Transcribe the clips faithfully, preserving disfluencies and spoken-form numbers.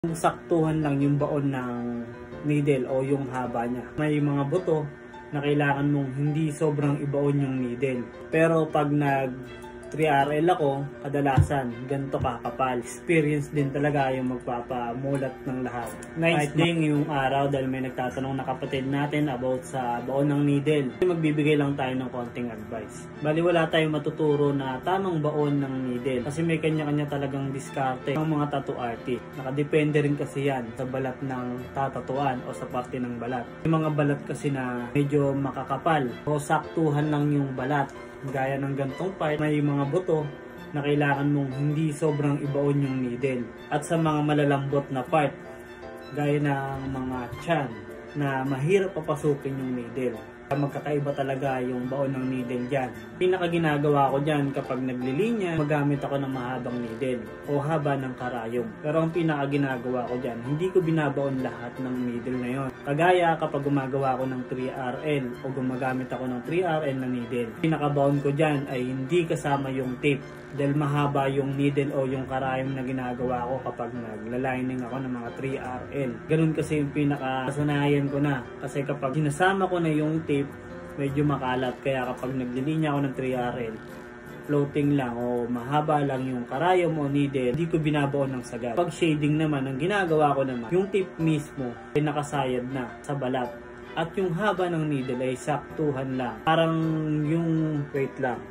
Kung saktuhan lang yung baon ng needle o yung haba niya. May mga buto na kailangan mong hindi sobrang ibaon yung needle. Pero pag nag three R L ako, kadalasan ganito kakapal. Experience din talaga yung magpapamulat ng lahat. Nice din yung araw dahil may nagtatanong na kapatid natin about sa baon ng needle. Magbibigay lang tayo ng konting advice. Bali wala tayong matuturo na tamang baon ng needle kasi may kanya-kanya talagang diskarte ng mga tattoo artist. Nakadepende rin kasi yan sa balat ng tatatuan o sa parte ng balat. Yung mga balat kasi na medyo makakapal o saktuhan lang yung balat. Gaya ng gantong part, may mga buto na kailangan mong hindi sobrang ibaon yung needle. At sa mga malalambot na part, gaya ng mga tiyan na mahirap papasukin yung needle. Magkakaiba talaga yung baon ng needle dyan. Pinaka ginagawa ko dyan kapag naglilinya, magamit ako ng mahabang needle o haba ng karayom. Pero ang pinaka ginagawa ko dyan, hindi ko binabaon lahat ng needle na yon. Kagaya kapag gumagawa ko ng three R L o gumagamit ako ng three R L na needle, pinaka-baon ko dyan ay hindi kasama yung tape. Dahil mahaba yung needle o yung karayom na ginagawa ko kapag naglalining ako ng mga three R L. Ganun kasi yung pinaka-kasanayan ko na. Kasi kapag sinasama ko na yung tape, medyo makalat. Kaya kapag naglilinya ako ng three R L, floating lang o mahaba lang yung karayom o needle, hindi ko binabaon ng sagad. Pag shading naman, ang ginagawa ko naman, yung tape mismo ay nakasayad na sa balat. At yung haba ng needle ay saktuhan lang. Parang yung, wait lang,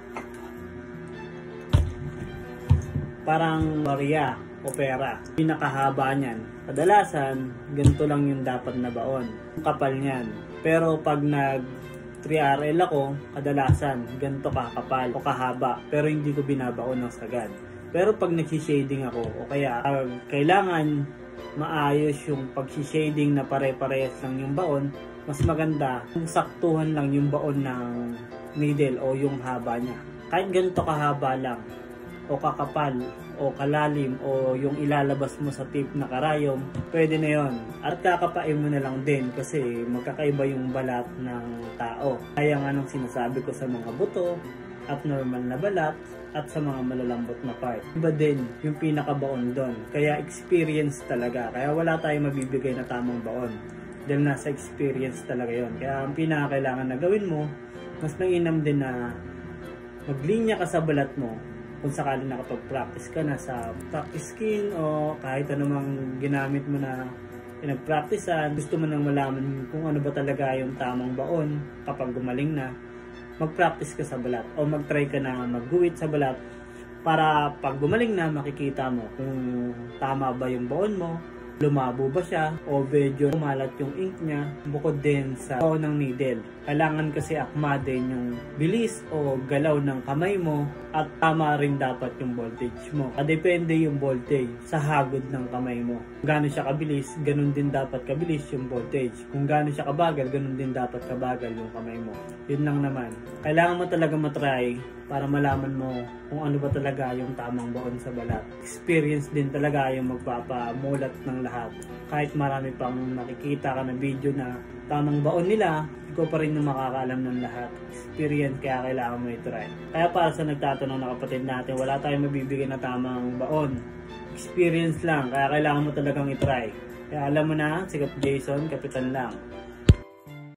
parang Maria o pera. Pinakahaba niyan. Kadalasan, ganito lang yung dapat na baon. Yung kapal niyan. Pero pag nag three R L ako, kadalasan, ganito kakapal o kahaba. Pero hindi ko binabaon ng sagad. Pero pag nag-shading ako, o kaya uh, kailangan maayos yung pag-shading na pare-parehas lang yung baon, mas maganda kung saktuhan lang yung baon ng needle o yung haba niya. Kahit ganito kahaba lang, o kakapal, o kalalim, o yung ilalabas mo sa tip na karayom, pwede na yon. At kakapain mo na lang din kasi magkakaiba yung balat ng tao. Kaya nga nung sinasabi ko sa mga buto, abnormal na balat, at sa mga malalambot na part. Iba din yung pinakabaon doon. Kaya experience talaga. Kaya wala tayong mabibigay na tamang baon. Dahil nasa experience talaga yon. Kaya ang pinakakailangan na gawin mo, mas mainam din na maglinya ka sa balat mo. Kung sakali nakapag-practice ka na sa practice skin o kahit anumang ginamit mo na pinag-practicean, gusto mo nang malaman kung ano ba talaga yung tamang baon kapag gumaling na, mag-practice ka sa balat o mag-try ka na mag-guhit sa balat para pag gumaling na makikita mo kung tama ba yung baon mo, lumabo ba siya o medyo umalat yung ink niya, bukod din sa baon ng needle. Kailangan kasi akma din yung bilis o galaw ng kamay mo at tama rin dapat yung voltage mo. Depende yung voltage sa hagod ng kamay mo. Kung gaano siya kabilis, ganun din dapat kabilis yung voltage. Kung gaano siya kabagal, ganun din dapat kabagal yung kamay mo. Yun lang naman. Kailangan mo talaga matry para malaman mo kung ano ba talaga yung tamang baon sa balat. Experience din talaga yung magpapamulat ng lahat. Kahit marami pang nakikita ka na video na tamang baon nila, ikaw pa rin yung makakaalam ng lahat. Experience, kaya kailangan mo i-try. Kaya para sa nagtatanong na kapatid natin, wala tayong mabibigay na tamang baon. Experience lang, kaya kailangan mo talagang i-try. Kaya alam mo na, si Kap Jason, kapitan lang.